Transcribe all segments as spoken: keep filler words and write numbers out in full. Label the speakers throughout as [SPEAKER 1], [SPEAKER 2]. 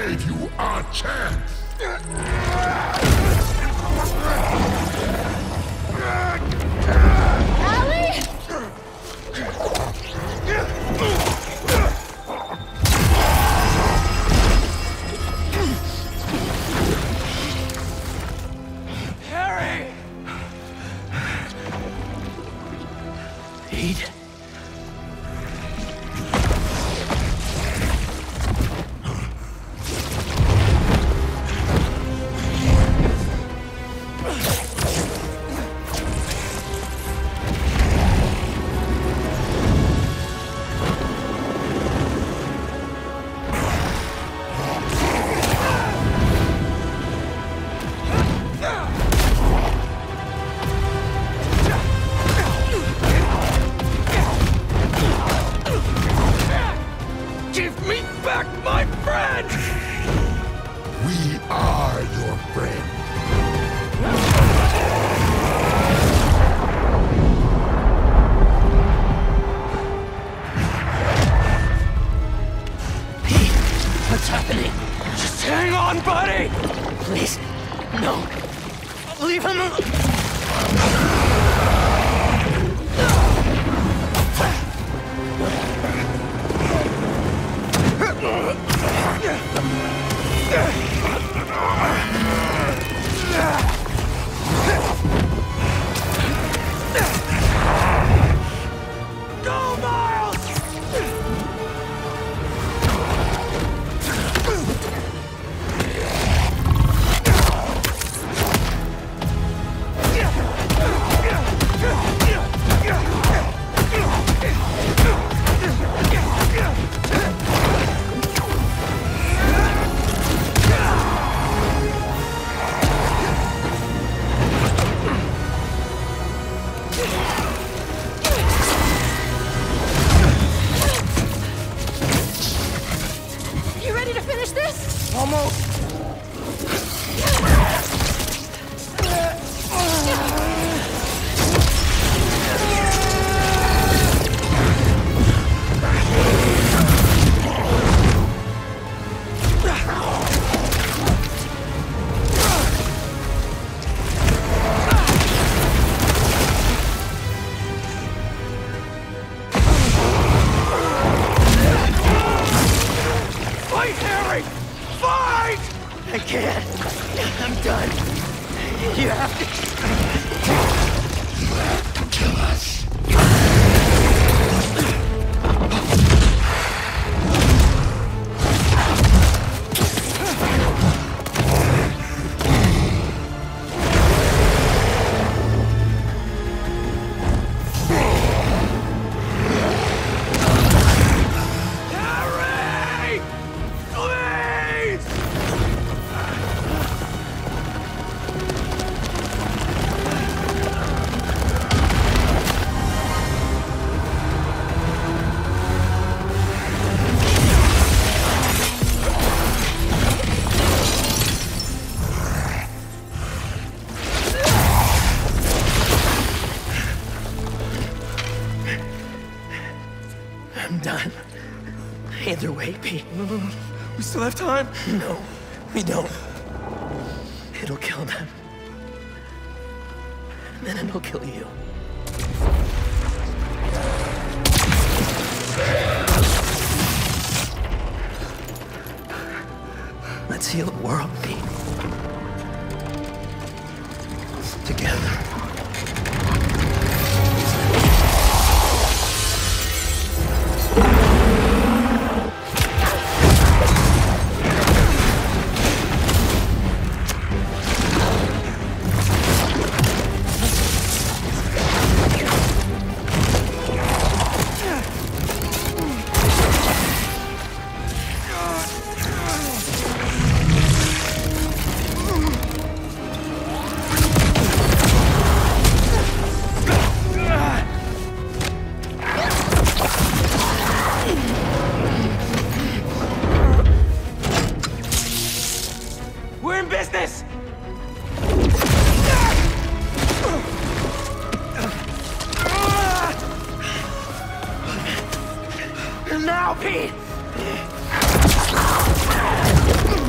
[SPEAKER 1] gave you a chance!
[SPEAKER 2] Allie?
[SPEAKER 3] Harry! Pete? Give me back my friend!
[SPEAKER 1] We are your friend.
[SPEAKER 3] Pete, what's happening? Just hang on, buddy! Please, no. Leave him alone. Go, Miles!
[SPEAKER 2] You ready to finish this?
[SPEAKER 3] Almost. Fight, Harry! Fight! I can't. I'm done. You have to
[SPEAKER 1] Kill us.
[SPEAKER 3] Harry! Please! I'm done. Either way, Pete. We still have time? No, we don't. It'll kill them. And then it'll kill you. Let's heal the world, Pete. Together. We're in business! Now, Pete!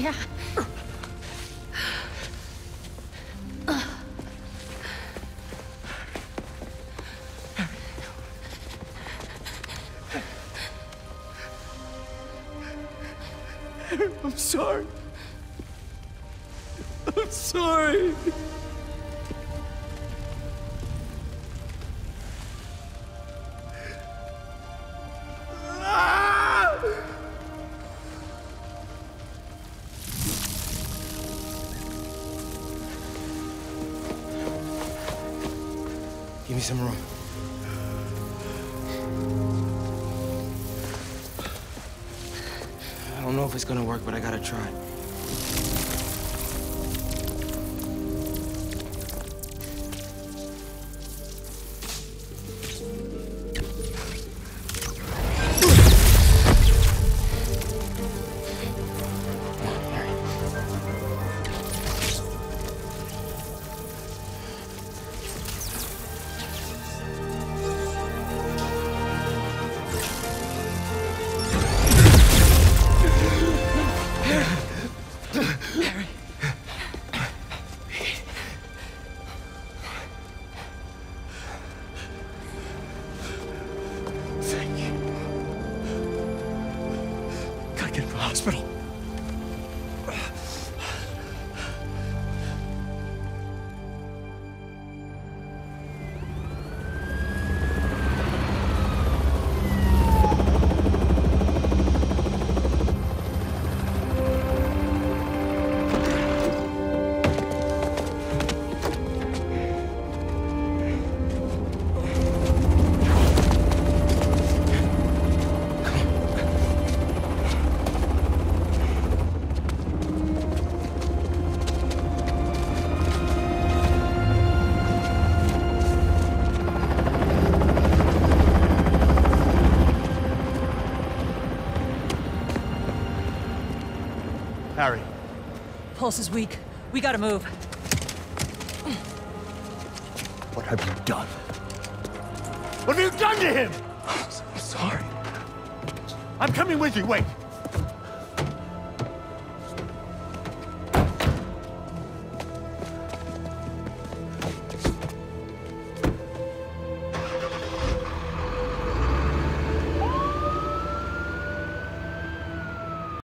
[SPEAKER 2] Yeah.
[SPEAKER 3] I'm sorry. I'm sorry. Give me some room. I don't know if it's gonna work, but I gotta try. Get to the hospital. Harry.
[SPEAKER 4] Pulse is weak. We gotta move.
[SPEAKER 3] What have you done? What have you done to him? I'm sorry.
[SPEAKER 1] I'm coming with you, wait!